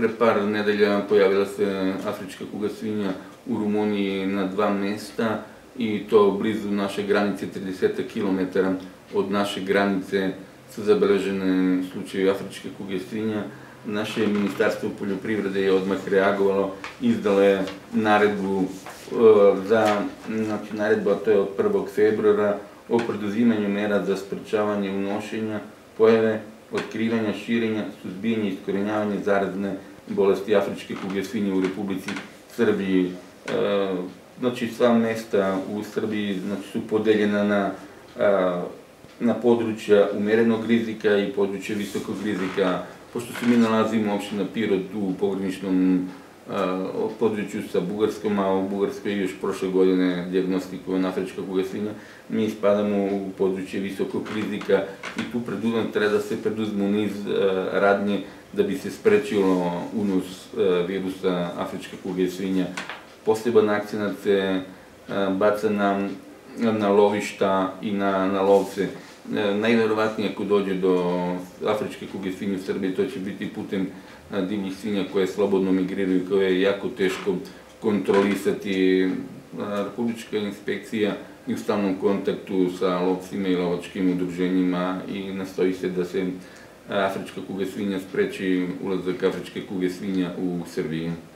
Pre par nedelja pojavila se afrička kuga svinja u Rumuniji na 2 mesta i to blizu naše granice, 30 km od naše granice su zabeležene slučajevi afričke kuge svinja. Naše ministarstvo poljoprivrede je odmah reagovalo, izdalo je naredbu, naredba, to je od 1. februara, o preduzimanju mera za sprečavanje unošenja, pojave, otkrivanja, širenja, suzbijanja i iskorenjavanja zarazne bolesti afričke kuge svinje u Republici Srbiji. Znači, sva mesta u Srbiji su podeljena na područja umerenog rizika i područja visokog rizika. Pošto se mi nalazimo opština Pirot u pograničnom području sa Bugarskom, a u Bugarskoj je još prošle godine dijagnostikovana afrička kuga svinja, mi spadamo u područje visokog rizika i tu treba da se preduzmu niz radnje da bi se sprečilo unos virusa afričke kuge svinja. Poseban akcenat se baca na lovišta i na lovce. Najverovatnije ako dođe do afričke kuge svinje u Srbiji, to će biti putem divljih svinja koje slobodno migriraju, koje je jako teško kontrolisati. Republička inspekcija je u stalnom kontaktu sa lovcima i lovačkim udruženjima i nastoji se da se afrička kuga svinja spreči ulazak afričke kuge svinja u Srbiji.